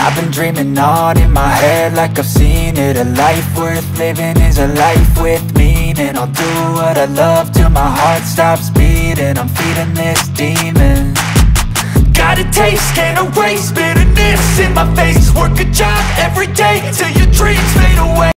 I've been dreaming on in my head like I've seen it. A life worth living is a life with meaning. I'll do what I love till my heart stops beating. I'm feeding this demon. Got a taste, can't erase bitterness in my face. Work a job every day till your dreams fade away.